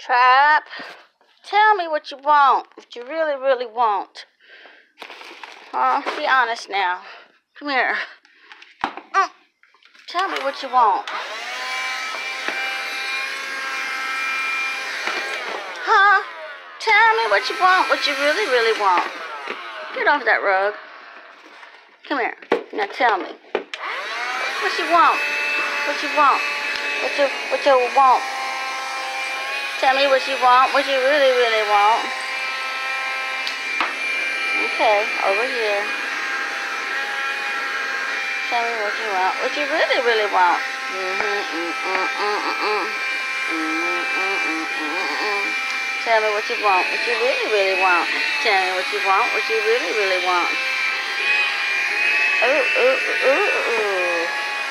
Trap, tell me what you want. What you really, really want. Be honest now. Come here. Tell me what you want. Tell me what you want. What you really, really want. Get off that rug. Come here. Now tell me. What you want? What you want? What you want? Tell me what you want. What you really, really want. Okay, over here. Tell me what you want. What you really, really want. Tell me what you want. What you really, really want. Tell me what you want. What you really, really want. Ooh, ooh, ooh, ooh.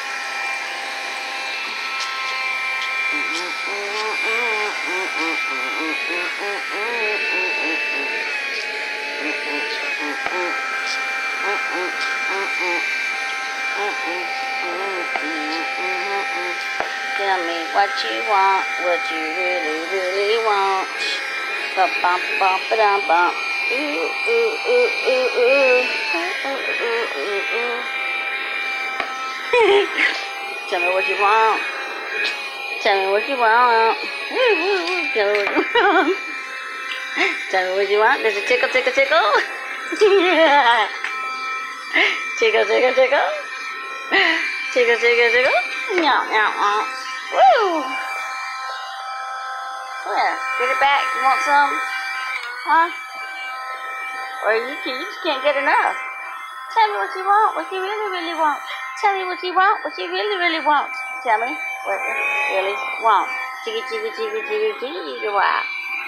Tell me what you want, what you really, really want. Bum bum bum ba bum. Ooh ooh ooh ooh ooh. Ooh ooh ooh. Tell me what you want. Tell me what you want. Tell me what you want. Tell me what you want. Does it tickle, tickle, tickle? Tickle, tickle, tickle. Tickle, tickle, tickle. Meow, meow, meow. Woo! Where? Get it back. You want some? Huh? Or you just can't get enough. Tell me what you want. What you really, really want. Tell me what you want. What you really, really want. Tell me what you really want. Jiggy, jiggy, jiggy, jiggy, jiggy, wow.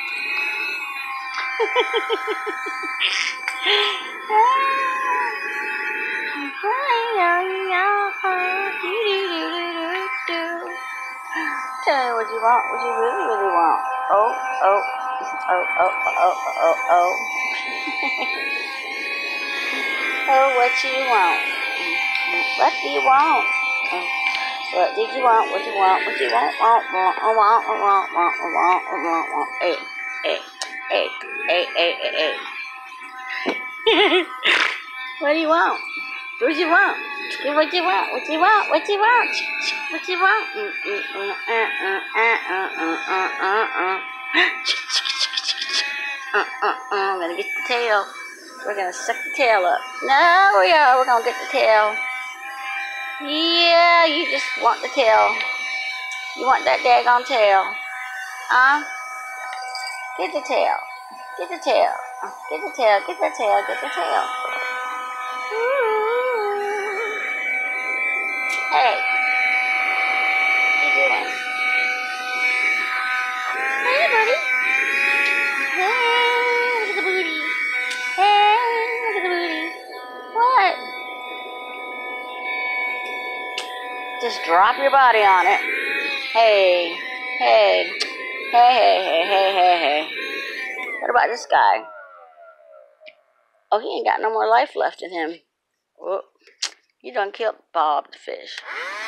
Tell me what you want, what you really, really want. Oh, oh, oh, oh, oh, oh, oh. Oh, what you want? What do you want? What did you want? What you want? What you want? Want. Hey. What do you want? What you want? What you want? What you want? What you want? What you want? I'm gonna get the tail. We're gonna suck the tail up. No, we are. We're gonna get the tail. Yeah, you just want the tail. You want that daggone tail. Get the tail. Get the tail. Get the tail. Get the tail. Get the tail. Ooh. Hey. What you doing? Hey, buddy. Hey, look at the booty. Hey, look at the booty. What? Just drop your body on it. Hey. Hey. Hey. What about this guy? Oh, he ain't got no more life left in him. Whoop. You done killed Bob the fish.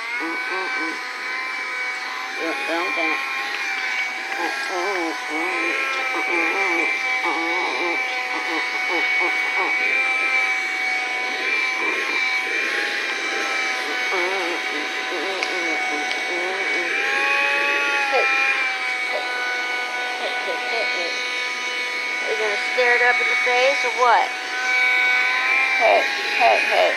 Are you gonna stare it up in the face or what? Hey. Hey.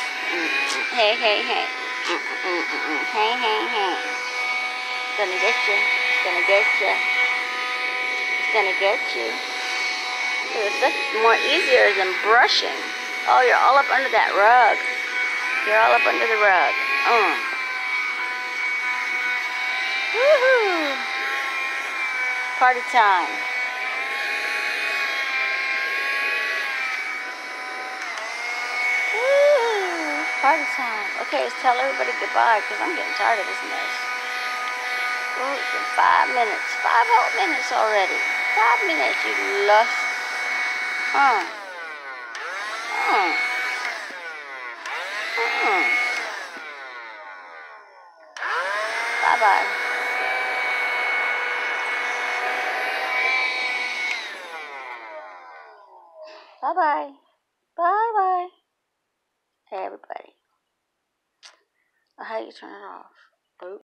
It's gonna get you. It's gonna get you. It's such more easier than brushing. Oh, you're all up under that rug. You're all up under the rug. Woohoo! Party time. Party time. Okay, let's tell everybody goodbye because I'm getting tired of this mess. Oh, it's been 5 minutes. 5 whole minutes already. 5 minutes, you lust. Bye-bye. Bye-bye. Bye-bye. Hey, everybody. How do you turn it off? Boop.